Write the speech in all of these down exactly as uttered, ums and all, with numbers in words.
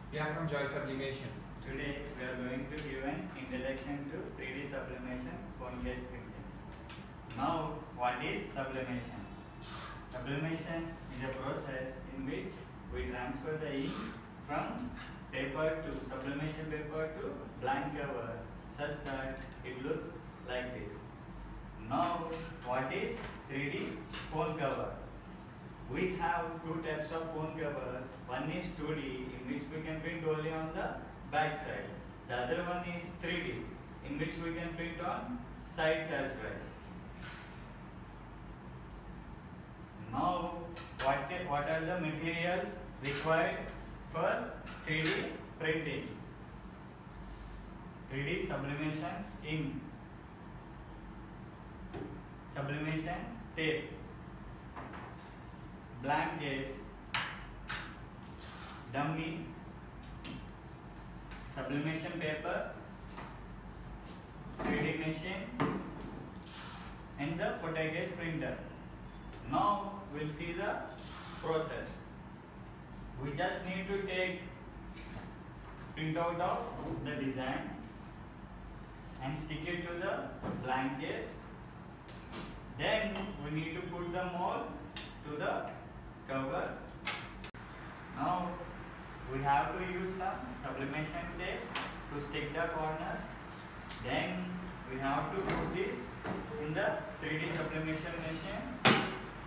We are from Joy Sublimation. Today we are going to give an introduction to three D sublimation phone case printing. Now, what is sublimation? Sublimation is a process in which we transfer the ink from paper to sublimation paper to blank cover such that it looks like this. Now, what is three D phone cover? We have two types of phone covers. One is two D, in which we can print only on the back side. The other one is three D, in which we can print on sides as well. Now, what, what are the materials required for three D printing? three D sublimation ink, sublimation tape, blank case, dummy, sublimation paper, three D machine, and the photocase printer. Now we'll see the process. We just need to take printout of the design and stick it to the blank case. Then we need to put the mold to the cover. Now we have to use some sublimation tape to stick the corners. Then we have to put this in the three D sublimation machine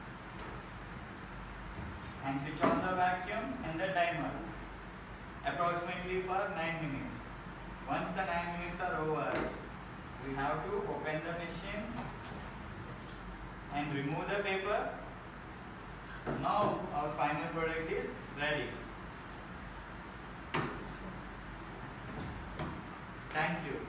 and switch on the vacuum and the timer approximately for nine minutes. Once the nine minutes are over, we have to open the machine and remove the paper. Now our final product is ready. Thank you.